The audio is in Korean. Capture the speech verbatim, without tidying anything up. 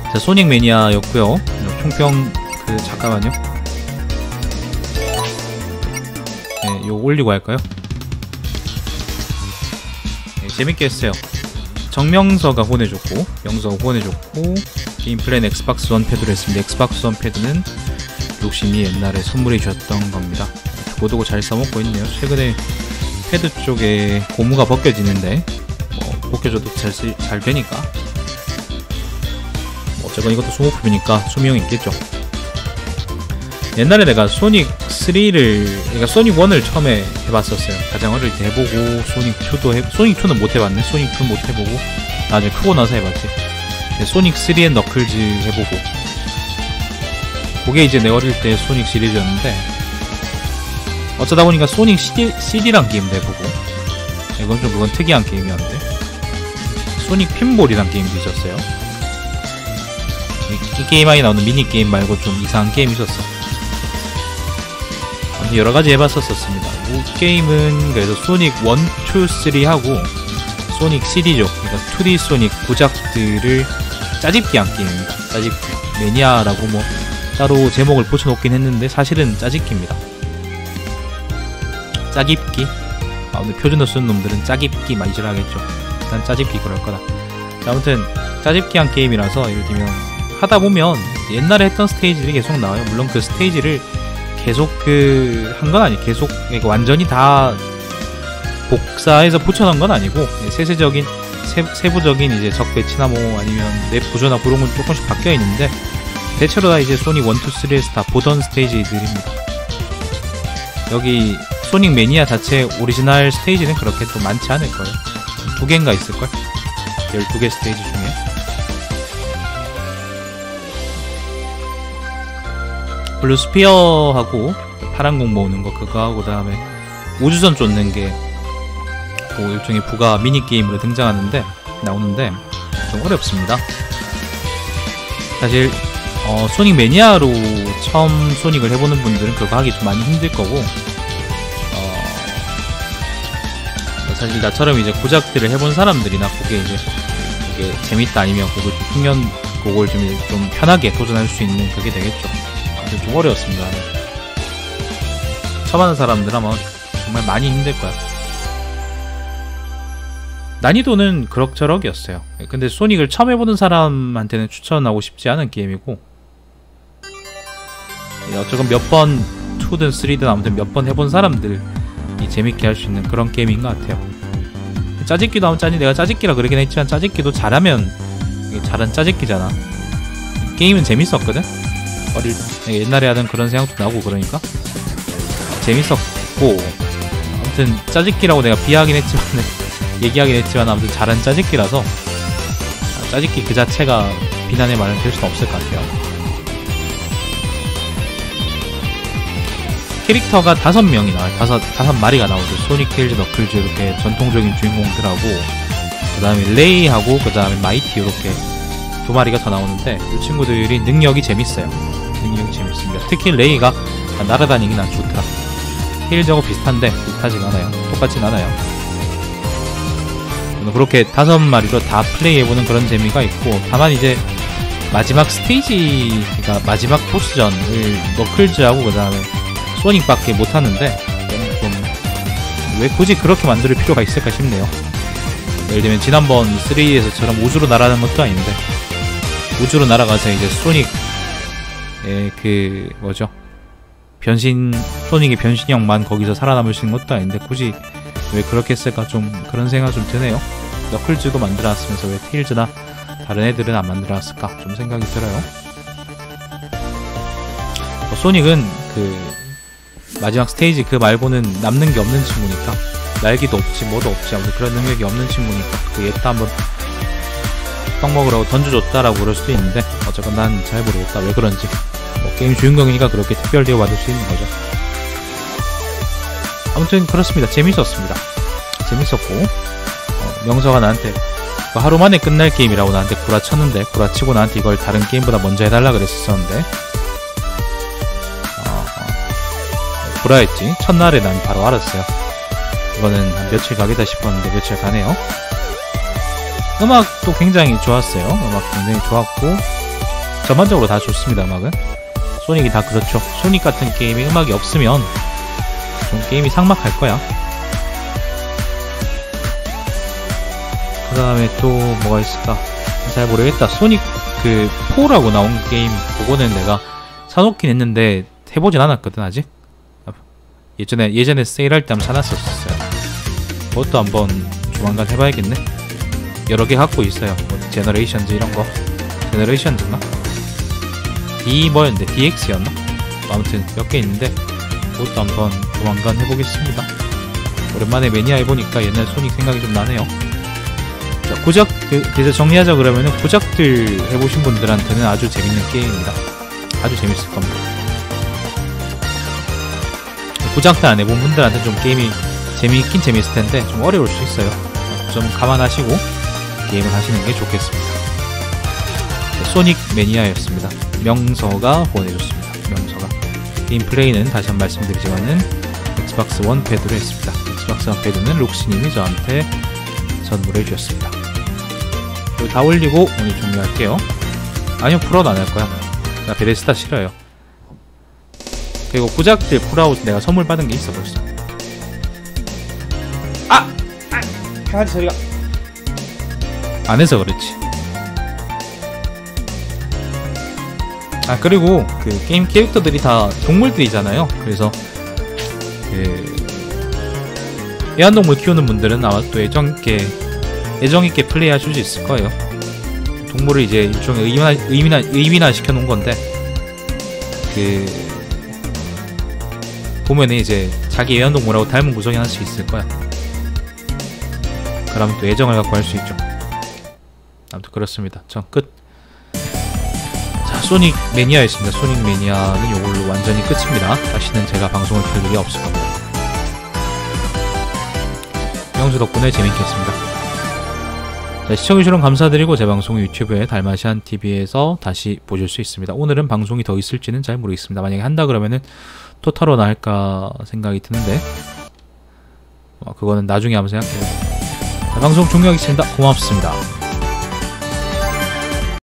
자, 소닉 매니아였고요. 총평 그 잠깐만요. 네, 이거 올리고 할까요? 네, 재밌게 했어요. 정명서가 후원해줬고, 명서가 후원해줬고, 게임 플랜 엑스박스 원 패드로 했습니다. 엑스박스 원 패드는 욕심이 옛날에 선물해 주셨던 겁니다. 두고두고 잘 써먹고 있네요. 최근에 패드 쪽에 고무가 벗겨지는데 뭐 벗겨져도 잘, 쓰, 잘 되니까 어쨌건 이것도 소모품이니까 수명이 있겠죠. 옛날에 내가 소닉 쓰리를 그러니까 소닉 원을 처음에 해봤었어요. 가장 어릴 때 해보고 소닉 투도 해 소닉 투는 못 해봤네. 소닉 투는 못 해보고 나중에 크고 나서 해봤지. 소닉 쓰리 앤 너클즈 해보고 그게 이제 내 어릴 때 소닉 시리즈였는데 어쩌다 보니까 소닉 씨디, 씨디란 게임도 해보고 이건 좀 그건 특이한 게임이었는데 소닉 핀볼이란 게임도 있었어요. 이, 이 게임 안에 나오는 미니게임 말고 좀 이상한 게임이 있었어. 여러가지 해봤었습니다. 이 게임은 그래서 소닉 원, 투, 쓰리 하고 소닉 씨디죠. 그러니까 투디 소닉 구작들을 짜집기 한 게임입니다. 짜집기 매니아라고 뭐 따로 제목을 붙여놓긴 했는데 사실은 짜집기입니다. 짜깁기. 아, 오늘 표준어 쓰는 놈들은 짜깁기 많이 하겠죠. 난 짜집기 그럴 거다. 자, 아무튼 짜집기 한 게임이라서 예를 들면 하다 보면 옛날에 했던 스테이지들이 계속 나와요. 물론 그 스테이지를 계속 그 한 건 아니 계속 그러니까 완전히 다 복사해서 붙여놓은 건 아니고 세세적인 세, 세부적인 이제 적 배치나 뭐 아니면 맵 구조나 그런 건 조금씩 바뀌어 있는데 대체로 다 이제 소닉 원, 투, 쓰리에서 다 보던 스테이지들입니다. 여기 소닉 매니아 자체 오리지널 스테이지는 그렇게 또 많지 않을 거예요. 두 개인가 있을걸? 열두 개 스테이지 중에. 블루 스피어하고 파란 공 모으는 거 그거 하고 그다음에 우주선 쫓는 게 뭐 일종의 부가 미니게임으로 등장하는데 나오는데 좀 어렵습니다. 사실 어, 소닉 매니아로 처음 소닉을 해보는 분들은 그거 하기 좀 많이 힘들 거고 어, 사실 나처럼 이제 고작들을 해본 사람들이나 그게 이제 그게 재밌다 아니면 그거 숙련 그걸 좀, 좀 편하게 도전할 수 있는 그게 되겠죠. 아무튼 좀 어려웠습니다. 처음 하는 사람들 아마 정말 많이 힘들 거야. 난이도는 그럭저럭이었어요. 근데 소닉을 처음 해보는 사람한테는 추천하고 싶지 않은 게임이고 어쨌건 몇 번 투든 쓰리든 아무튼 몇 번 해본 사람들이 재밌게 할 수 있는 그런 게임인 것 같아요. 짜집기도 하면 짜니 내가 짜집기라 그러긴 했지만 짜집기도 잘하면 이게 잘한 짜집기잖아. 게임은 재밌었거든? 어릴 때 옛날에 하던 그런 생각도 나고 그러니까 재밌었고 아무튼 짜집기라고 내가 비하하긴 했지만 얘기하긴 했지만 아무튼 잘한 짜집기라서 짜집기 그 자체가 비난의 말은 될 수는 없을 것 같아요. 캐릭터가 다섯 명이 나와요. 다섯, 다섯 마리가 나오죠. 소닉, 테일즈, 너클즈 이렇게 전통적인 주인공들하고 그 다음에 레이하고 그 다음에 마이티 이렇게 두 마리가 더 나오는데 이 친구들이 능력이 재밌어요. 능력이 재밌습니다. 특히 레이가 날아다니긴 난 좋더라. 테일즈하고 비슷한데 비슷하지가 않아요. 똑같진 않아요. 그렇게 다섯 마리로 다 플레이해보는 그런 재미가 있고 다만 이제 마지막 스테이지 그러니까 마지막 보스전을 너클즈하고 그 다음에 소닉밖에 못하는데 좀 왜 굳이 그렇게 만들 필요가 있을까 싶네요. 예를 들면 지난번 쓰리에서처럼 우주로 날아가는 것도 아닌데 우주로 날아가서 이제 소닉의 그 뭐죠 변신 소닉의 변신형만 거기서 살아남을 수 있는 것도 아닌데 굳이 왜 그렇게 했을까 좀 그런 생각 좀 드네요. 너클즈도 만들어놨으면서 왜 테일즈나 다른 애들은 안 만들어놨을까 좀 생각이 들어요. 어, 소닉은 그 마지막 스테이지 그 말고는 남는 게 없는 친구니까 날개도 없지 뭐도 없지 아무튼 그런 능력이 없는 친구니까 그 얘도 한번 떡 먹으라고 던져줬다라고 그럴 수도 있는데 어쨌건 난 잘 모르겠다 왜 그런지. 뭐 게임 주인공이니까 그렇게 특별 대우 받을 수 있는 거죠. 아무튼 그렇습니다. 재밌었습니다. 재밌었고 어, 명서가 나한테 하루 만에 끝날 게임이라고 나한테 구라쳤는데 구라치고 나한테 이걸 다른 게임보다 먼저 해달라 그랬었는데 어, 어, 구라했지. 첫날에 난 바로 알았어요. 이거는 한 며칠 가겠다 싶었는데 며칠 가네요. 음악도 굉장히 좋았어요. 음악 굉장히 좋았고 전반적으로 다 좋습니다. 음악은 소닉이 다 그렇죠. 소닉 같은 게임에 음악이 없으면 좀 게임이 삭막할 거야. 그 다음에 또 뭐가 있을까 잘 모르겠다. 소닉 그 포라고 나온 게임 그거는 내가 사놓긴 했는데 해보진 않았거든 아직. 예전에 예전에 세일할 때 한번 사놨었어요. 그것도 한번 조만간 해봐야겠네. 여러 개 갖고 있어요. 뭐 제너레이션즈 이런 거. 제너레이션즈나 D 뭐였는데 디엑스였나? 아무튼 몇 개 있는데 그것도 한번 조만간 해보겠습니다. 오랜만에 매니아 해보니까 옛날 소닉 생각이 좀 나네요. 자, 고작 그, 그래서 정리하자 그러면은 고작들 해보신 분들한테는 아주 재밌는 게임입니다. 아주 재밌을 겁니다. 고작들 안 해본 분들한테 좀 게임이 재미있긴 재미있을 텐데 좀 어려울 수 있어요. 좀 감안하시고 게임을 하시는 게 좋겠습니다. 소닉 매니아였습니다. 명서가 보내줬습니다. 명서가. 게임 플레이는 다시 한번 말씀드리지만은 엑스박스 원 패드로 했습니다. 엑스박스 원 패드는 록시님이 저한테 선물해 주셨습니다. 이거 다 올리고 오늘 종료할게요. 아니요, 풀아웃 안 할 거야. 나 베데스다 싫어요. 그리고 고작들 풀아웃 내가 선물 받은 게 있어 벌써. 아! 아! 강아지 소리가 안 해서 그렇지. 아, 그리고 그 게임 캐릭터들이 다 동물들이잖아요. 그래서 그 애완동물 키우는 분들은 아마 또 애정있게 애정있게 플레이하실 수 있을 거예요. 동물을 이제 일종의 의미나, 의미나, 의미나 시켜놓은 건데 그 보면은 이제 자기 애완동물하고 닮은 구성이 하나씩 있을 거야. 그러면 또 애정을 갖고 할 수 있죠. 아무튼 그렇습니다. 전 끝. 자, 소닉 매니아였습니다. 소닉 매니아는 이걸로 완전히 끝입니다. 다시는 제가 방송을 켤 일이 없을 겁니다. 명수 덕분에 재밌게 했습니다. 자, 시청해주셔서 감사드리고 제 방송은 유튜브에 달마시안티비에서 다시 보실 수 있습니다. 오늘은 방송이 더 있을지는 잘 모르겠습니다. 만약에 한다 그러면은 토타로나 할까 생각이 드는데 어, 그거는 나중에 한번 생각해보죠. 방송 종료하겠습니다. 고맙습니다.